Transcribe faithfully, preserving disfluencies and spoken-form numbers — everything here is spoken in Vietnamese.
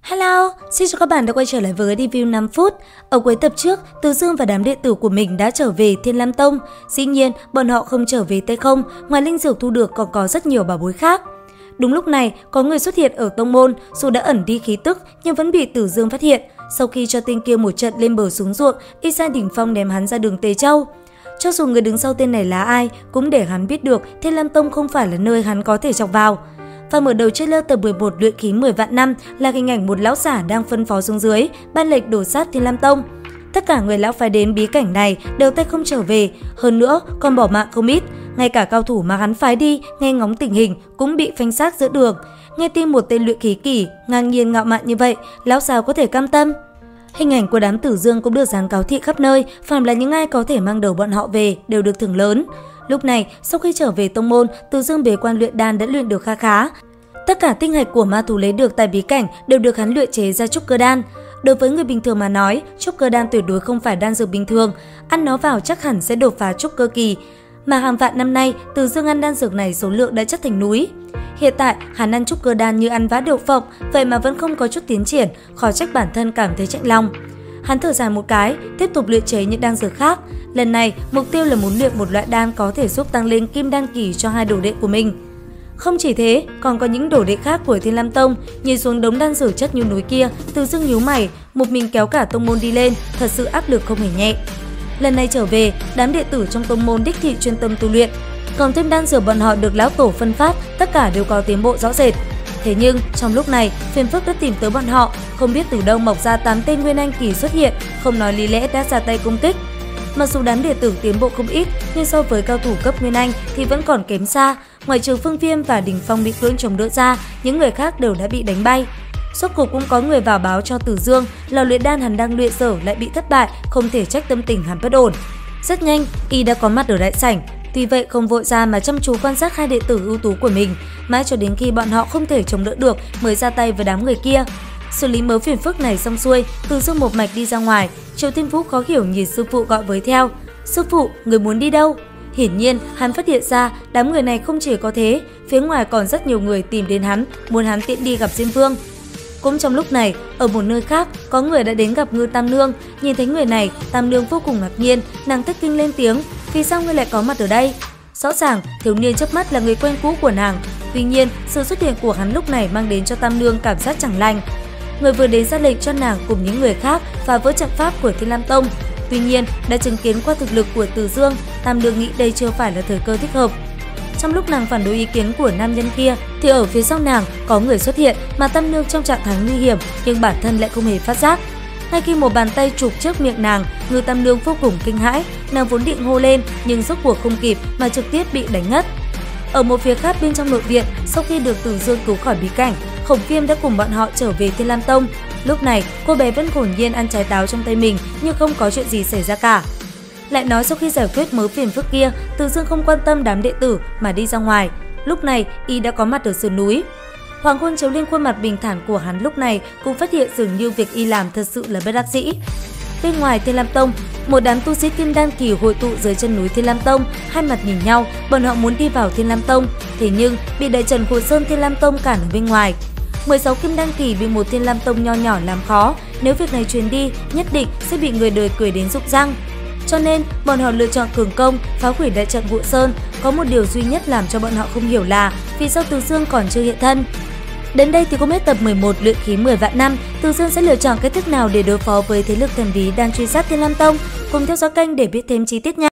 Hello, xin chào các bạn đã quay trở lại với review năm phút. Ở cuối tập trước, Từ Dương và đám đệ tử của mình đã trở về Thiên Lam Tông. Dĩ nhiên, bọn họ không trở về tay không, ngoài linh dược thu được còn có rất nhiều bảo bối khác. Đúng lúc này, có người xuất hiện ở tông môn, dù đã ẩn đi khí tức nhưng vẫn bị Từ Dương phát hiện. Sau khi cho tên kia một trận lên bờ xuống ruộng, y sai đỉnh phong ném hắn ra đường Tề Châu. Cho dù người đứng sau tên này là ai, cũng để hắn biết được Thiên Lam Tông không phải là nơi hắn có thể chọc vào. Và mở đầu trailer tập mười một luyện khí mười vạn năm là hình ảnh một lão giả đang phân phó xuống dưới, ban lệnh đổ sát Thiên Lam Tông. Tất cả người lão phái đến bí cảnh này đều tay không trở về, hơn nữa còn bỏ mạng không ít. Ngay cả cao thủ mà hắn phái đi nghe ngóng tình hình cũng bị phanh xác giữa đường. Nghe tin một tên luyện khí kỳ ngang nhiên ngạo mạn như vậy, lão sao có thể cam tâm? Hình ảnh của đám Tử Dương cũng được dán cáo thị khắp nơi, phàm là những ai có thể mang đầu bọn họ về đều được thưởng lớn. Lúc này, sau khi trở về tông môn, Từ Dương bế quan luyện đan đã luyện được kha khá. Tất cả tinh hạch của ma thú lấy được tại bí cảnh đều được hắn luyện chế ra trúc cơ đan. Đối với người bình thường mà nói, trúc cơ đan tuyệt đối không phải đan dược bình thường, ăn nó vào chắc hẳn sẽ đột phá trúc cơ kỳ. Mà hàng vạn năm nay, Từ Dương ăn đan dược này số lượng đã chất thành núi. Hiện tại, hắn ăn trúc cơ đan như ăn vá đậu phộng, vậy mà vẫn không có chút tiến triển, khó trách bản thân cảm thấy chạnh lòng. Hắn thở dài một cái, tiếp tục luyện chế những đan dược khác. Lần này, mục tiêu là muốn luyện một loại đan có thể giúp tăng lên kim đan kỳ cho hai đồ đệ của mình. Không chỉ thế, còn có những đồ đệ khác của Thiên Lam Tông, nhìn xuống đống đan dược chất như núi kia, Từ Dương nhíu mày, một mình kéo cả tông môn đi lên, thật sự áp lực không hề nhẹ. Lần này trở về, đám đệ tử trong tông môn đích thị chuyên tâm tu luyện, còn thêm đan dược bọn họ được lão tổ phân phát, tất cả đều có tiến bộ rõ rệt. Thế nhưng, trong lúc này, phiền phức đã tìm tới bọn họ, không biết từ đâu mọc ra tám tên nguyên anh kỳ xuất hiện, không nói lý lẽ đã ra tay công kích. Mặc dù đám đệ tử tiến bộ không ít, nhưng so với cao thủ cấp nguyên anh thì vẫn còn kém xa. Ngoài trừ Phương Viêm và Đình Phong bị cưỡng chống đỡ ra, những người khác đều đã bị đánh bay. Rốt cuộc cũng có người vào báo cho Từ Dương, lò luyện đan hắn đang luyện dở lại bị thất bại, không thể trách tâm tình hắn bất ổn. Rất nhanh, y đã có mặt ở đại sảnh. Tuy vậy không vội ra mà chăm chú quan sát hai đệ tử ưu tú của mình, mãi cho đến khi bọn họ không thể chống đỡ được mới ra tay với đám người kia. Xử lý mớ phiền phức này xong xuôi, Từ Dương một mạch đi ra ngoài. Triệu Thiên Vũ khó hiểu nhìn sư phụ gọi với theo. Sư phụ, người muốn đi đâu? Hiển nhiên, hắn phát hiện ra đám người này không chỉ có thế, phía ngoài còn rất nhiều người tìm đến hắn, muốn hắn tiện đi gặp Diêm Vương. Cũng trong lúc này, ở một nơi khác, có người đã đến gặp Ngư Tam Nương. Nhìn thấy người này, Tam Nương vô cùng ngạc nhiên, nàng thất kinh lên tiếng, vì sao ngươi lại có mặt ở đây? Rõ ràng, thiếu niên chớp mắt là người quen cũ của nàng. Tuy nhiên, sự xuất hiện của hắn lúc này mang đến cho Tam Nương cảm giác chẳng lành. Người vừa đến ra lệnh cho nàng cùng những người khác phá vỡ trận pháp của Thiên Lam Tông. Tuy nhiên, đã chứng kiến qua thực lực của Từ Dương, Tam Nương nghĩ đây chưa phải là thời cơ thích hợp. Trong lúc nàng phản đối ý kiến của nam nhân kia, thì ở phía sau nàng có người xuất hiện mà Tam Nương trong trạng thái nguy hiểm nhưng bản thân lại không hề phát giác. Ngay khi một bàn tay chụp trước miệng nàng, Ngư Tam Nương vô cùng kinh hãi, nàng vốn định hô lên nhưng rốt cuộc không kịp mà trực tiếp bị đánh ngất. Ở một phía khác bên trong nội viện, sau khi được Từ Dương cứu khỏi bí cảnh, Khổng Viêm đã cùng bọn họ trở về Thiên Lam Tông. Lúc này, cô bé vẫn hồn nhiên ăn trái táo trong tay mình nhưng không có chuyện gì xảy ra cả. Lại nói sau khi giải quyết mớ phiền phức kia, Từ Dương không quan tâm đám đệ tử mà đi ra ngoài. Lúc này, y đã có mặt ở sườn núi. Hoàng hôn chiếu lên khuôn mặt bình thản của hắn lúc này cũng phát hiện dường như việc y làm thật sự là bất đắc dĩ. Bên ngoài Thiên Lam Tông, một đám tu sĩ kim đan kỳ hội tụ dưới chân núi Thiên Lam Tông, hai mặt nhìn nhau, bọn họ muốn đi vào Thiên Lam Tông, thế nhưng bị đại trận Hộ Sơn Thiên Lam Tông cản ở bên ngoài. mười sáu kim đan kỳ bị một Thiên Lam Tông nho nhỏ làm khó, nếu việc này truyền đi, nhất định sẽ bị người đời cười đến rụng răng. Cho nên, bọn họ lựa chọn cường công, phá hủy đại trận Hộ Sơn. Có một điều duy nhất làm cho bọn họ không hiểu là vì sao Từ Dương còn chưa hiện thân. Đến đây thì cũng hết tập mười một luyện khí mười vạn năm, Từ Dương sẽ lựa chọn cách thức nào để đối phó với thế lực thần bí đang truy sát Thiên Lam Tông. Cùng theo dõi kênh để biết thêm chi tiết nha.